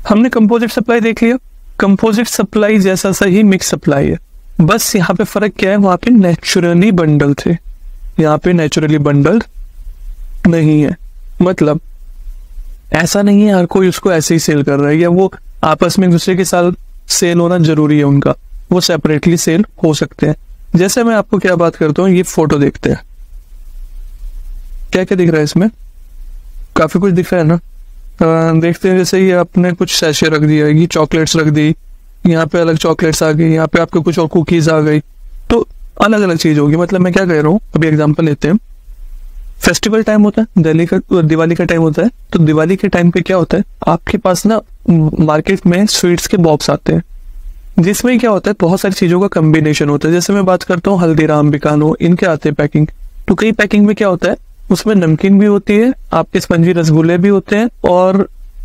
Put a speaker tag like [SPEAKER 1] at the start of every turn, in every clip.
[SPEAKER 1] हमने composite supply देख लिया। कंपोजिट सप्लाई जैसा सही मिक्स सप्लाई है, बस यहाँ पे फर्क क्या है, वहां पे नेचुरली बंडल थे, यहाँ पे नेचुरली बंडल नहीं है। मतलब ऐसा नहीं है हर कोई उसको ऐसे ही सेल कर रहा है, या वो आपस में एक दूसरे के साथ सेल होना जरूरी है उनका, वो सेपरेटली सेल हो सकते हैं। जैसे मैं आपको क्या बात करता हूँ, ये फोटो देखते हैं, क्या क्या दिख रहा है इसमें, काफी कुछ दिख रहा है ना। देखते हैं, जैसे ये आपने कुछ सैशे रख दिया, ये चॉकलेट्स रख दी, यहाँ पे अलग चॉकलेट्स आ गई, यहाँ पे आपके कुछ और कुकीज आ गई, तो अलग अलग चीज होगी। मतलब मैं क्या कह रहा हूँ, अभी एग्जांपल लेते हैं, फेस्टिवल टाइम होता है, दिवाली का टाइम होता है, तो दिवाली के टाइम पे क्या होता है, आपके पास ना मार्केट में स्वीट्स के बॉक्स आते हैं, जिसमें क्या होता है बहुत सारी चीजों का कॉम्बिनेशन होता है। जैसे मैं बात करता हूँ हल्दीराम, बिकानो, इनके आते हैं पैकिंग, तो कई पैकिंग में क्या होता है, उसमें नमकीन भी होती है, आपके स्पंजी रसगुल्ले भी होते हैं, और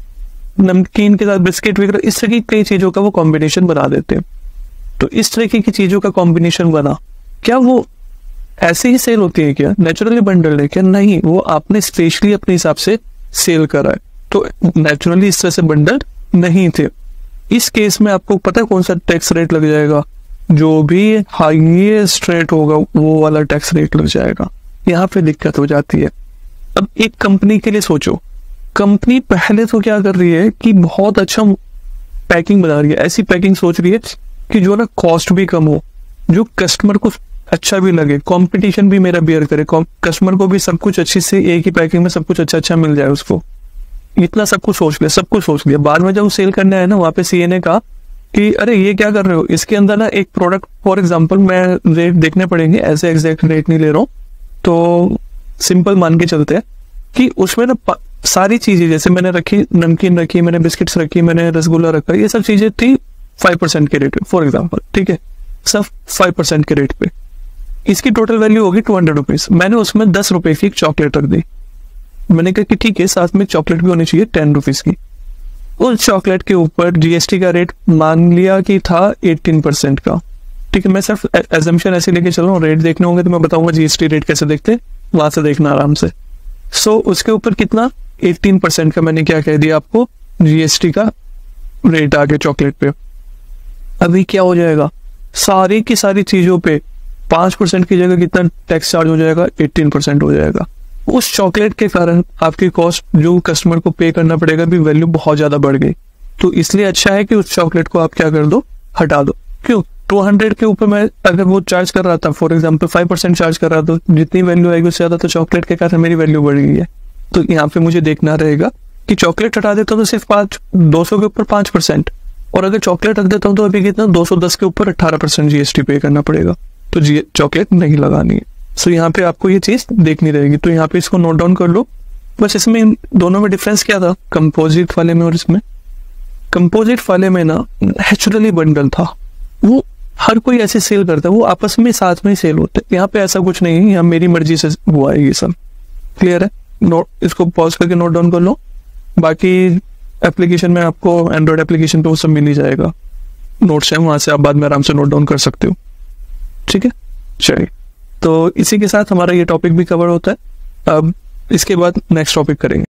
[SPEAKER 1] नमकीन के साथ बिस्किट वगैरह, इस तरह की कई चीजों का वो कॉम्बिनेशन बना देते हैं। तो इस तरीके की चीजों का कॉम्बिनेशन बना, क्या वो ऐसे ही सेल होती है क्या, नेचुरली बंडल है क्या? नहीं, वो आपने स्पेशली अपने हिसाब से सेल करा है, तो नेचुरली इस तरह से बंडल नहीं थे। इस केस में आपको पता है कौन सा टैक्स रेट लग जाएगा, जो भी हाईएस्ट रेट होगा वो वाला टैक्स रेट लग जाएगा। यहाँ पे दिक्कत हो जाती है। अब एक कंपनी के लिए सोचो, कंपनी पहले तो क्या कर रही है कि बहुत अच्छा पैकिंग बना रही है, ऐसी पैकिंग सोच रही है कि जो ना कॉस्ट भी कम हो, जो कस्टमर को अच्छा भी लगे, कंपटीशन भी मेरा बियर करे, कस्टमर को भी सब कुछ अच्छी से एक ही पैकिंग में सब कुछ अच्छा अच्छा मिल जाए उसको। इतना सब कुछ सोच लिया, सब कुछ सोच लिया। बाद में जब सेल करने आए ना, वहां पे सीए ने कहा कि अरे ये क्या कर रहे हो, इसके अंदर ना एक प्रोडक्ट, फॉर एग्जांपल मैं रेट देखने पड़ेंगे, ऐसे एग्जैक्ट रेट नहीं ले रहा हूँ, तो सिंपल मान के चलते हैं कि उसमें ना सारी चीजें, जैसे मैंने रखी, नमकीन रखी, मैंने बिस्किट्स रखी, मैंने रसगुल्ला रखा, ये सब चीजें थी 5% के रेट पे, फॉर एग्जाम्पल, ठीक है, सब 5% के रेट पे। इसकी टोटल वैल्यू होगी 200 रुपीज। मैंने उसमें 10 रुपए की एक चॉकलेट रख दी। मैंने कहा कि ठीक है, साथ में चॉकलेट भी होनी चाहिए 10 रुपीज की। उस चॉकलेट के ऊपर जीएसटी का रेट मान लिया कि था 18% का, ठीक है। मैं सिर्फ एजम्पशन ऐसे लेके चल रहा हूँ, रेट देखने होंगे तो मैं बताऊंगा जीएसटी रेट कैसे देखते, वहां से देखना आराम से। सो उसके ऊपर कितना, 18% का मैंने क्या कह दिया आपको, जीएसटी का रेट आ गया चॉकलेट पे। अभी क्या हो जाएगा, सारी की सारी चीजों पे 5% की जगह कितना टैक्स चार्ज हो जाएगा, 18% हो जाएगा। उस चॉकलेट के कारण आपकी कॉस्ट जो कस्टमर को पे करना पड़ेगा भी वैल्यू बहुत ज्यादा बढ़ गई। तो इसलिए अच्छा है कि उस चॉकलेट को आप क्या कर दो, हटा दो। क्यों, 200 के ऊपर मैं अगर वो चार्ज कर रहा था, फॉर एग्जांपल 5% चार्ज कर रहा था, जितनी वैल्यू आएगी उससे ज्यादा तो चॉकलेट के कारण मेरी वैल्यू बढ़ गई है। तो यहाँ पे मुझे देखना रहेगा कि चॉकलेट हटा देता हूँ तो सिर्फ 200 के ऊपर 5%, और अगर चॉकलेट रख देता हूँ तो अभी कितना, 210 के ऊपर 18% जीएसटी पे करना पड़ेगा, तो चॉकलेट नहीं लगानी है। सो यहाँ पे आपको ये चीज देखनी रहेगी, तो यहाँ पे इसको नोट डाउन कर लो। बस इसमें दोनों में डिफरेंस क्या था, कंपोजिट वाले में और इसमें। कंपोजिट वाले में ना नेचुरली बंडल था, वो हर कोई ऐसे सेल करता है, वो आपस में साथ में ही सेल होते हैं। यहाँ पे ऐसा कुछ नहीं है, यहाँ मेरी मर्जी से हुआ है ये सब। क्लियर है, नोट, इसको पॉज करके नोट डाउन कर लो। बाकी एप्लीकेशन में आपको एंड्रॉइड एप्लीकेशन पे वो सब मिल ही जाएगा, नोट्स है, वहां से आप बाद में आराम से नोट डाउन कर सकते हो। ठीक है, चलिए, तो इसी के साथ हमारा ये टॉपिक भी कवर होता है। अब इसके बाद नेक्स्ट टॉपिक करेंगे।